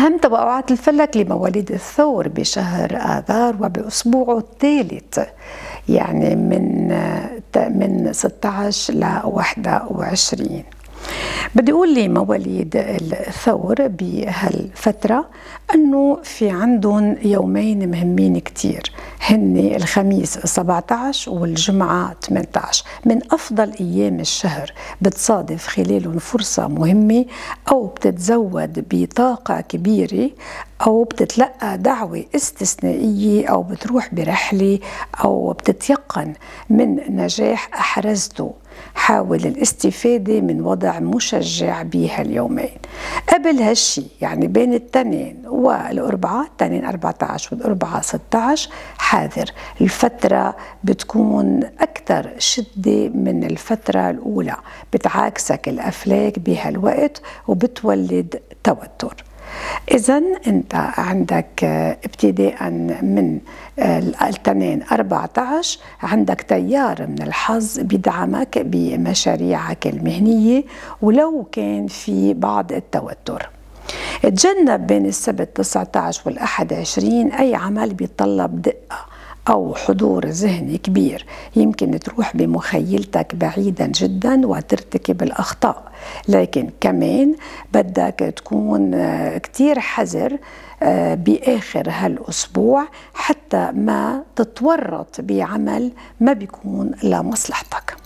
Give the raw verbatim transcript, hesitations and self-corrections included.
أهم توقعات الفلك لمواليد الثور بشهر آذار وبأسبوعه الثالث، يعني من من ستة عشر ل واحد وعشرين. بدي أقول لمواليد الثور بهالفترة أنه في عندهم يومين مهمين كتير، هن الخميس سبعة عشر والجمعة ثمانية عشر، من أفضل أيام الشهر. بتصادف خلالهم فرصة مهمة، أو بتتزود بطاقة كبيرة، أو بتتلقى دعوة استثنائية، أو بتروح برحلة، أو بتتيقن من نجاح أحرزته. حاول الاستفادة من وضع مشجع بهاليومين. قبل هالشي يعني بين التنين والأربعاء، التنين أربعة عشر والأربعاء ستة عشر، حاذر، الفترة بتكون أكثر شدة من الفترة الأولى، بتعاكسك الأفلاك بهالوقت وبتولد توتر. إذن أنت عندك ابتداء من الاثنين أربعة عشر عندك تيار من الحظ بيدعمك بمشاريعك المهنية، ولو كان في بعض التوتر. تجنب بين السبت تسعة عشر والأحد عشرين أي عمل بيتطلب دقة أو حضور ذهني كبير، يمكن تروح بمخيلتك بعيدا جدا وترتكب الأخطاء. لكن كمان بدك تكون كتير حذر بآخر هالأسبوع حتى ما تتورط بعمل ما بيكون لمصلحتك.